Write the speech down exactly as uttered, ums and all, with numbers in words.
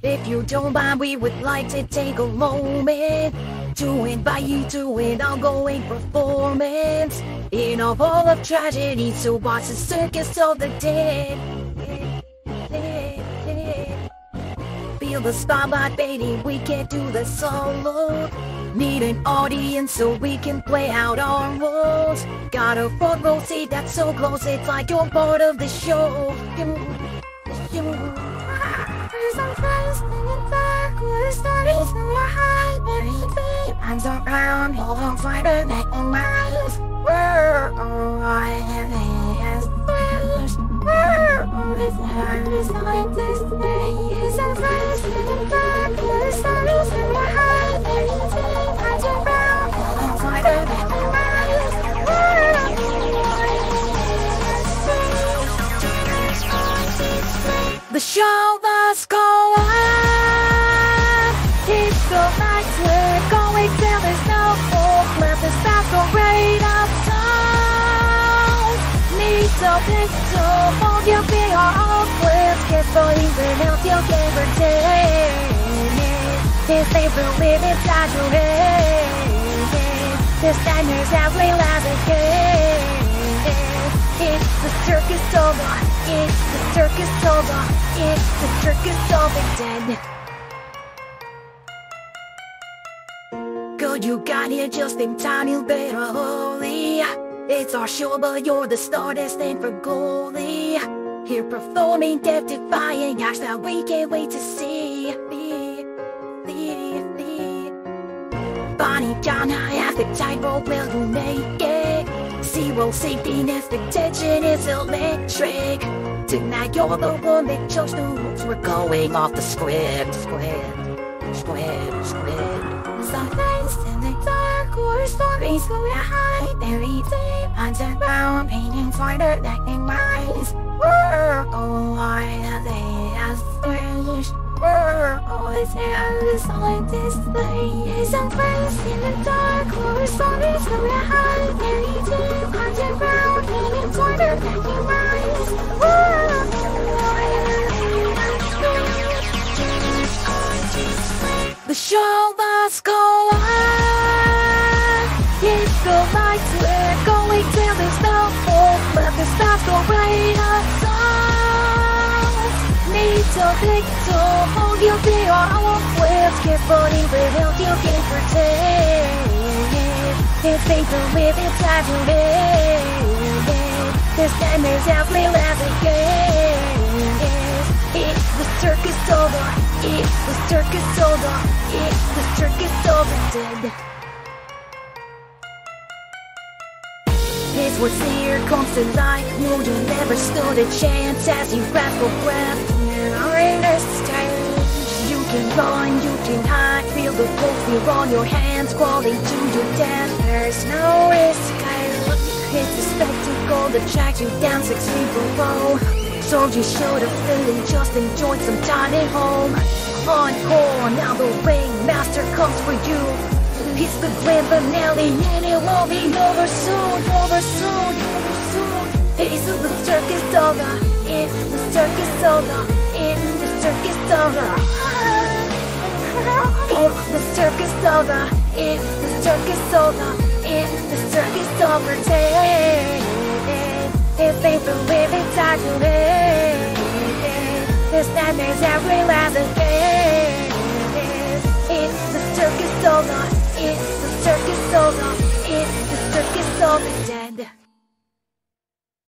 If you don't mind, we would like to take a moment to invite you to an ongoing performance in a hall of tragedy. So watch the circus of the dead. Feel the spotlight fading, we can't do the solo. Need an audience so we can play out our roles. Got a front row seat that's so close, it's like you're part of the show. The show. Some friends in dark, with stories in your heart, everything. Hands around, hold on for the neck and miles. Where are I have friends? Where are his hands like this way? Some friends in dark, with stories in your heart, everything. Hands around, hold on for the neck and miles. Where are the show must go on. It's the nights we're going till there's no hope left. The masquerade of songs needs a picture of your be our own bliss. Get for even help you give or take. His favorite live inside your head. This nightmare's as real as it gets. It's the circus over. It's the circus over. It's the circus of the dead. Good, you got here just in time, you better hurry. It's our show, but you're the star destined for glory. Here performing death-defying acts that we can't wait to see. See, see. Bonnie, John, I have the tightrope, will you make it? Zero safety net, the tension is electric. Tonight you're the one that chose the rules. We're going off the script. Script, script, script. Sometimes in the dark, or stories go hide. Very deep, hands around, painting for the lightning minds. We're all I they as finished. We're always hands on display. Sometimes in the dark, or stories go hide. Very deep, hands around, painting for the lightning minds. The show must go on. It's the lights we're going till there's no hope left. The masquerade of songs needs a victim. Oh, you'll be our own bliss. Get funny with help you can pretend. It's safe to live inside your head. This nightmare's as real as it gets. It's the circus over. It's the circus over. It's the circus over dead. It's what's here comes to life. No, you never stood a chance as you grasp for breath. You're in a stage. You can run, you can hide. Feel the cold fear on your hands crawling to your death. There's no risk. It's a spectacle that tracks you down six feet below. So you should have feeling just enjoyed some time at home. Encore, now the ringmaster comes for you. It's the grand finale and it won't be over soon, over soon, over soon. It's the circus over, it's the circus over, it's the circus over. It's the circus over, it's the circus over, it's the circus over. If they believe inside your head, this nightmare's as real as it gets. It's the circus over. It's the circus over. It's the circus over.